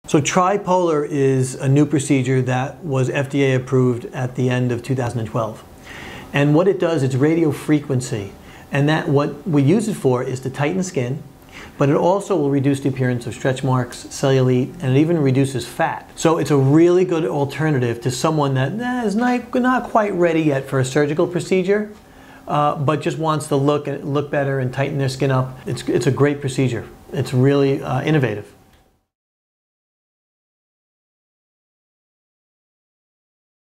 So TriPollar is a new procedure that was FDA approved at the end of 2012. And what it does, it's radiofrequency. And that what we use it for is to tighten the skin, but it also will reduce the appearance of stretch marks, cellulite, and it even reduces fat. So it's a really good alternative to someone that is not quite ready yet for a surgical procedure, but just wants to look better and tighten their skin up. It's a great procedure. It's really innovative.